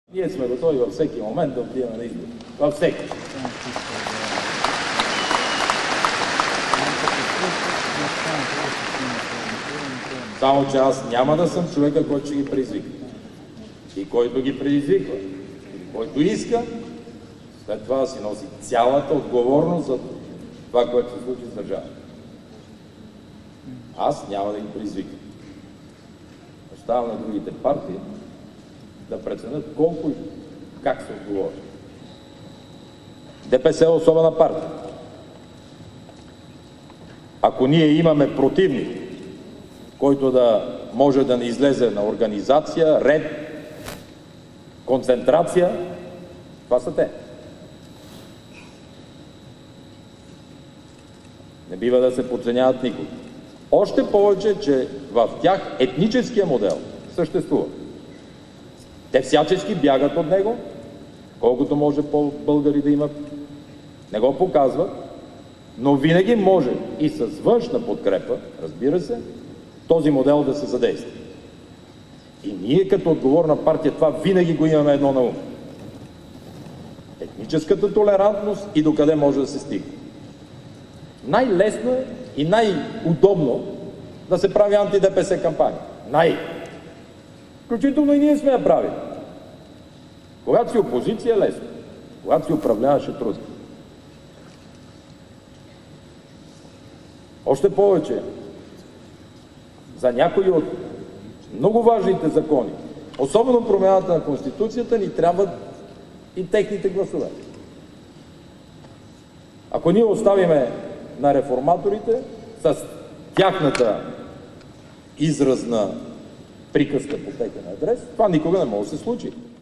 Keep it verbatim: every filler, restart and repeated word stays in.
Ние сме готови във всеки момент да отидем на избори. Във всеки. Само че аз няма да съм човека, който ще ги предизвика. И който ги предизвиква, и който иска, след това да си носи цялата отговорност за това, което се случи с държавата. Аз няма да ги предизвикам. Оставам на другите партии да преценят колко и как се отговори. ДПС е особена партия. Ако ние имаме противник, който да може да ни излезе на организация, ред, концентрация, това са те. Не бива да се подценяват никой. Още повече, че в тях етническия модел съществува. Те всячески бягат от него, колкото може по-българи да имат. Не го показват, но винаги може и с външна подкрепа, разбира се, този модел да се задейства. И ние като отговорна партия това винаги го имаме едно на ум. Етническата толерантност и докъде може да се стигне. Най-лесно е и най-удобно да се прави анти-ДПС кампания. Най- Включително и ние сме я правили. Когато си опозиция е лесно. Когато си управляваше трудно. Още повече, за някои от много важните закони, особено промяната на Конституцията, ни трябват и техните гласове. Ако ние оставиме на реформаторите с тяхната изразна приказка по техен адрес, това никога не може да се случи.